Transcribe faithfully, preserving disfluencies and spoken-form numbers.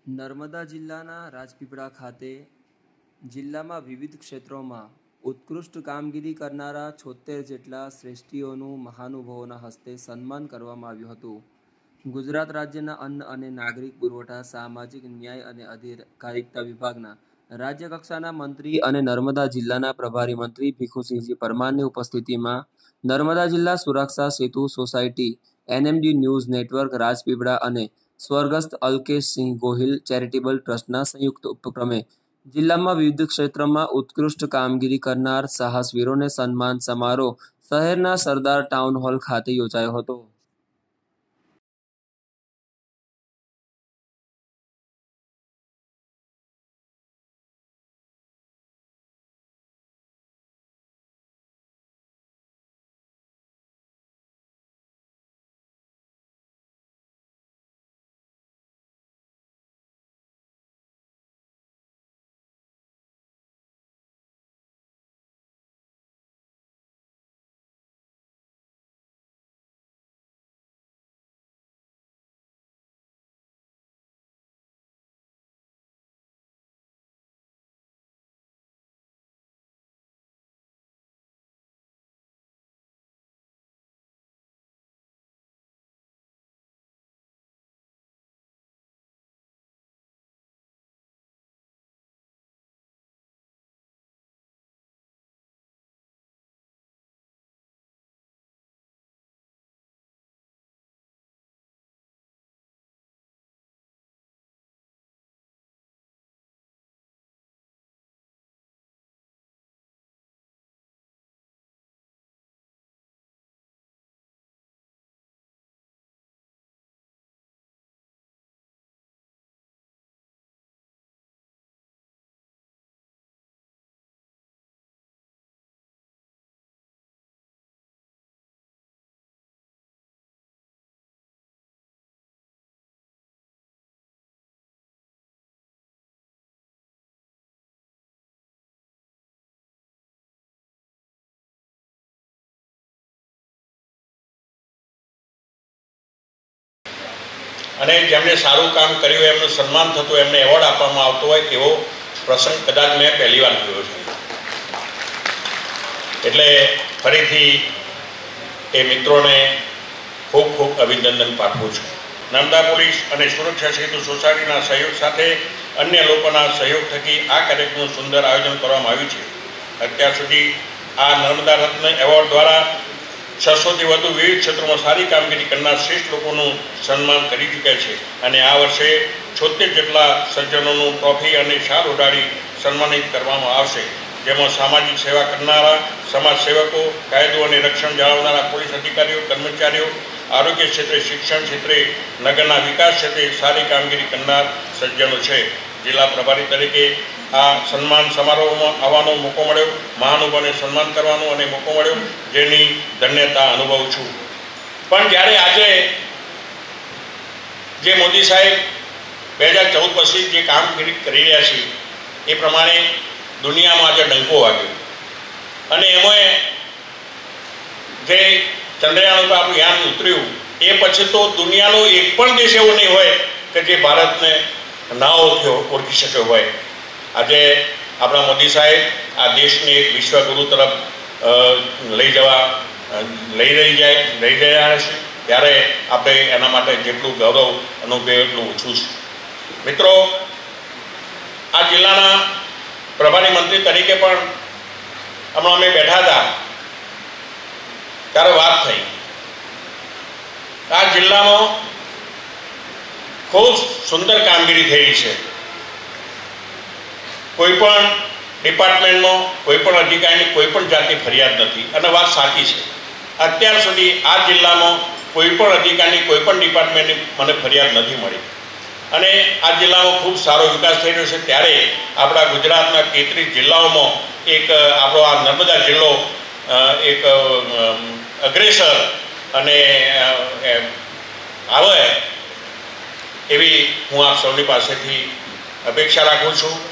નર્મદા જિલ્લાના રાજપીપળા ખાતે જિલ્લામાં વિવિધ ક્ષેત્રોમાં ઉત્કૃષ્ટ કામગીરી કરનારા છોતેર જેટલા શ્રેષ્ઠીઓનું મહાનુભાવોના હસ્તે સન્માન કરવામાં આવ્યું હતું. ગુજરાત રાજ્યના અન્ન અને નાગરિક પુરવઠા, સામાજિક ન્યાય અને અધિકારિતા વિભાગના રાજ્ય કક્ષાના મંત્રી અને નર્મદા જિલ્લાના પ્રભારી મંત્રી ભીખુસિંહજી પરમારની ઉપસ્થિતિમાં નર્મદા જિલ્લા સુરક્ષા સેતુ society, NMD news network Rajpipla અને સ્વર્ગસ્થ અલ્કેશસિંહ ગોહિલ ચેરિટેબલ ટ્રસ્ટના સંયુક્ત ઉપક્રમે જિલ્લામાં વિવિધ ક્ષેત્રમાં ઉત્કૃષ્ટ કામગીરી કરનાર સાહસવીરોને સન્માન સમારોહ શહેરના સરદાર ટાઉન હોલ ખાતે યોજાયો હતો. અને જેમણે સારું કામ કર્યું એમનું સન્માન થતું, એમને એવોર્ડ આપવામાં આવતો હોય એવો પ્રસંગ કદાચ મેં પહેલી વાર જોયો છે. એટલે ફરીથી એ મિત્રોને ખૂબ ખૂબ અભિનંદન પાઠવું છું. નર્મદા પોલીસ અને સુરક્ષા સેતુ સોસાયટીના સહયોગ સાથે અન્ય લોકોના સહયોગ થકી આ કાર્યક્રમનું સુંદર આયોજન કરવામાં આવ્યું છે. અત્યાર સુધી આ નર્મદા રત્ન એવોર્ડ દ્વારા છસોથી વધુ વિવિધ ક્ષેત્રોમાં સારી કામગીરી કરનાર શ્રેષ્ઠ લોકોનું સન્માન કરી ચૂક્યા છે. અને આ વર્ષે છોતેર જેટલા સજ્જનોનું ટ્રોફી અને શાલ ઉડાડી સન્માનિત કરવામાં આવશે. જેમાં સામાજિક સેવા કરનારા સમાજ સેવકો, કાયદો અને રક્ષણ જાળવનારા પોલીસ અધિકારીઓ, કર્મચારીઓ, આરોગ્ય ક્ષેત્રે, શિક્ષણ ક્ષેત્રે, નગરના વિકાસ ક્ષેત્રે સારી કામગીરી કરનાર સજ્જનો છે. જિલ્લા પ્રભારી તરીકે આ સન્માન સમારોહમાં આવવાનો મોકો મળ્યો, મહાનુભાવોને સન્માન કરવાનો અને મોકો મળ્યો, જેની ધન્યતા અનુભવું છું. પણ જ્યારે આજે જે મોદી સાહેબ બે હજાર ચૌદ પછી જે કામગીરી કરી રહ્યા છે એ પ્રમાણે દુનિયામાં આજે ડંકો વાગ્યો અને એમાં જે ચંદ્રયાન ઉપર આપણું યાન ઉતર્યું એ પછી તો દુનિયાનો એક પણ દેશ એવો નહીં હોય કે જે ભારતને ના ઓળખી શક્યો હોય. આજે આપણા મોદી સાહેબ આ દેશને એક વિશ્વગુરુ તરફ લઈ જવા લઈ રહી જાય લઈ રહ્યા છે, ત્યારે આપણે એના માટે જેટલું ગૌરવ અનુભવે એટલું ઓછું છે. મિત્રો, આ જિલ્લાના પ્રભારી મંત્રી તરીકે પણ હમણાં અમે બેઠા હતા ત્યારે વાત થઈ. આ જિલ્લામાં ખૂબ સુંદર કામગીરી થઈ છે. કોઈ પણ ડિપાર્ટમેન્ટમાં કોઈ પણ અધિકારીની કોઈ પણ જાતની ફરિયાદ નથી. અને વાત સાચી છે. અત્યાર સુધી આ જિલ્લામાં કોઈ પણ અધિકારીની કોઈ પણ ડિપાર્ટમેન્ટની મને ફરિયાદ નથી મળી. અને આ જિલ્લામાં ખૂબ સારો વિકાસ થઈ રહ્યો છે. ત્યારે આપણા ગુજરાતના તેત્રીસ જિલ્લાઓમાં એક આપણો આ નર્મદા જિલ્લો એક અગ્રેસર અને આવે એવી હું આપ સૌની પાસેથી અપેક્ષા રાખું છું.